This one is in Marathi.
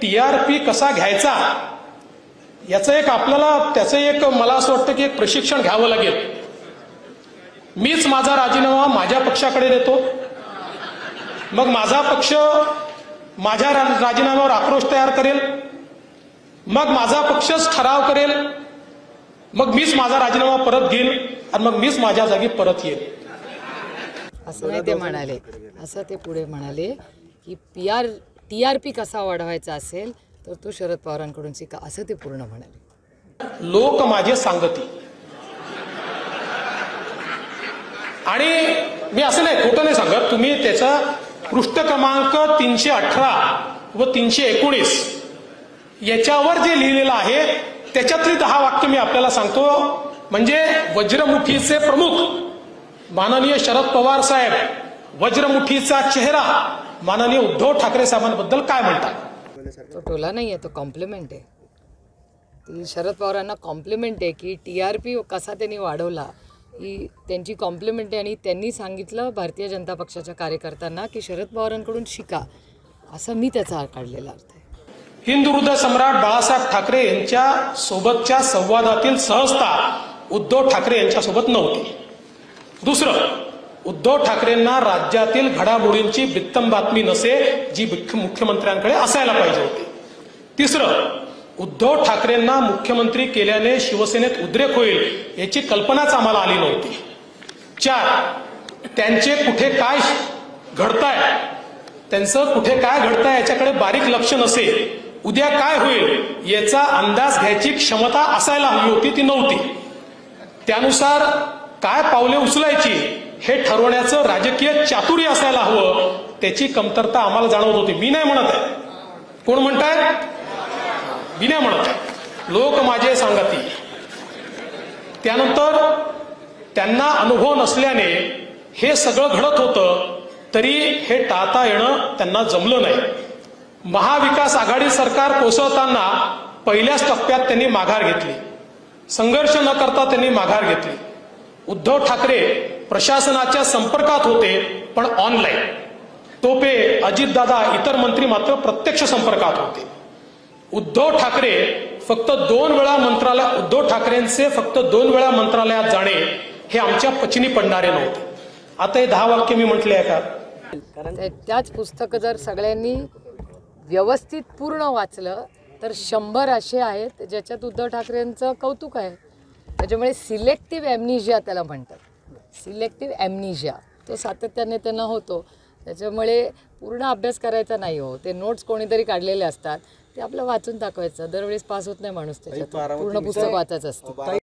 TRP कसा घ्यायचा याचं एक आपल्याला त्याचं एक मला असं वाटतं की एक प्रशिक्षण घ्यावं लागेल. मीच माझा राजीनामा माझ्या पक्षाकडे देतो, मग माझा पक्ष माझ्या राजीनाम्यावर आक्रोश तयार करेल, मग माझा पक्षच ठराव करेल, मग मीच माझा राजीनामा परत घेईल आणि मग मीच माझ्या जागी परत येईल. असं नाही ते म्हणाले. असं ते पुढे म्हणाले की TRP कसा वाढवायचा असेल तर तो शरद पवारांकडून शिका, असं ते पूर्ण म्हणाले. लोक माझे सांगती. आणि मी असं नाही, खोटं नाही सांगत. तुम्ही त्याचा पृष्ठ क्रमांक 318 व 319 याच्यावर जे लिहिलेलं आहे त्याच्यातली 10 वाक्य मी आपल्याला सांगतो. म्हणजे वज्रमुठीचे प्रमुख माननीय शरद पवार साहेब, वज्रमुठीचा चेहरा माननीय उद्धव ठाकरे साहेबांबद्दल काय म्हणतात. तो टोला नाहीये, तो कॉम्प्लिमेंट आहे. ती शरद पवारांना कॉम्प्लिमेंट आहे की TRP कसा त्यांनी वाढवला ही त्यांची कॉम्प्लिमेंट आहे. आणि त्यांनी सांगितलं भारतीय जनता पक्षाच्या कार्यकर्त्यांना की शरद पवारांकडून शिका, असं मी त्याचा काढलेला अर्थ आहे. हिंदुहृदय सम्राट बाळासाहेब ठाकरे यांच्या सोबतच्या संवादातील सहजता उद्धव ठाकरे यांच्यासोबत नव्हती. दुसरं, उद्धव ठाकरेंना राज्यातील घडामोडींची बित्तम बातमी नसे जी मुख्यमंत्र्यांकडे असायला पाहिजे होती. तिसरं, उद्धव ठाकरेंना मुख्यमंत्री केल्याने शिवसेनेत उद्रेक होईल याची कल्पनाच आम्हाला आली नव्हती. 4, त्यांचे कुठे काय घडताय, त्यांचं कुठे काय घडताय याच्याकडे बारीक लक्ष नसे, उद्या काय होईल याचा अंदाज घ्यायची क्षमता असायला हवी होती, ती नव्हती. त्यानुसार काय पावले उचलायची हे ठरवण्याचं राजकीय चातुर्य असायला हवं, त्याची कमतरता आम्हाला जाणवत होती. मी नाही म्हणत आहे. कोण म्हणताय? मी नाही म्हणत आहे. लोक माझे सांगती. त्यानंतर त्यांना अनुभव नसल्याने हे सगळं घडत होतं, तरी हे टाळता येणं त्यांना जमलं नाही. महाविकास आघाडी सरकार कोसळताना पहिल्याच टप्प्यात त्यांनी माघार घेतली. संघर्ष न करता त्यांनी माघार घेतली. उद्धव ठाकरे प्रशासनाच्या संपर्कात होते पण ऑनलाईन. टोपे, अजितदादा, इतर मंत्री मात्र प्रत्यक्ष संपर्कात होते. उद्धव ठाकरेंचे फक्त 2 वेळा मंत्रालयात जाणे हे आमच्या पचिनी पडणारे नव्हते. आता हे 10 वाक्य मी म्हटले आहे का? त्याच पुस्तकं जर सगळ्यांनी व्यवस्थित पूर्ण वाचलं तर 100 असे आहेत ज्याच्यात उद्धव ठाकरेंचं कौतुक आहे. त्याच्यामुळे सिलेक्टिव्ह ॲम्निशिया त्याला म्हणतात. सिलेक्टिव्ह ॲम्निशिया तो सातत्याने त्यांना होतो. त्याच्यामुळे पूर्ण अभ्यास करायचा नाही हो. ते नोट्स कोणीतरी काढलेले असतात, ते आपलं वाचून दाखवायचं. दरवेळेस पास होत नाही माणूस त्याच्यात, पूर्ण पुस्तक वाचायचं असतं.